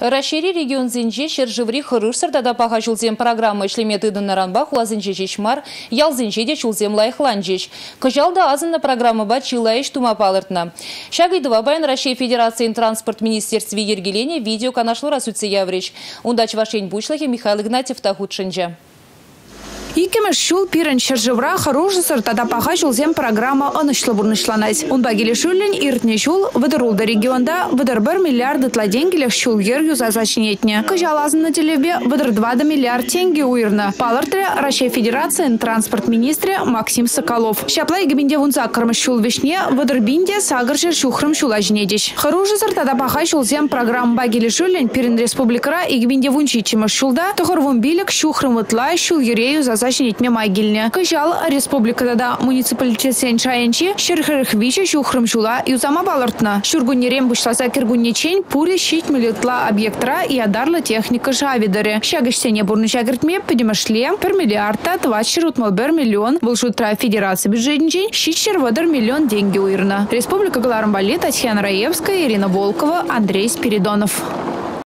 Расшири регион зинже шержеври хырырсыр да паха чулзем программа шлеметы наранбах лазинже жешмар, ял зинже де чулзем лайхланжеш. Кыжалда азына программа ба чилаеш тума палыртна. Шагайдыва баян Россия Федерации транспорт министерстве ергелене видео канашлы расуцы явреш. Ундач вашень бучлахи Михаил Игнатьев тахутшинже. Икемеш шул пирен шержевра хорошысыр тада паха шулзем программа анышлы бурнышланайс. Он багили шуллен иртне шул выдырулда регионда выдыр 1 миллиард тла денгелех шул ер юзазачнетне. Кыжалазын на телебе выдыр 2 миллиард тенге уирна. Палыртре Россия Федерации транспорт министре Максим Соколов. Шапла игбинде вунза кырмыш шул вишне выдыр бинде сагыршер шухрым шулажнедеш. Хорошысыр тада паха шулзем программа багили шуллен пирен республикара игбинде вунчи чимыш шулда тухырвун билик шухрым тла шул ерею зачнетме майгильне. Кыжал республикада да муниципалитет сен шаянчи шерхерх виче шухрым шула юзама балыртна. Шургунерем бушласа киргуннечень пуре щит милитла объектра и адарла техника жавидере. Шагышсене бурны шагыртме подемашле 1 миллиарда 1 миллион волшутра федерации бюджетничень щит 1 миллион деньги уирна. Республика Галармбали, Татьяна Раевская, Ирина Волкова, Андрей Спиридонов.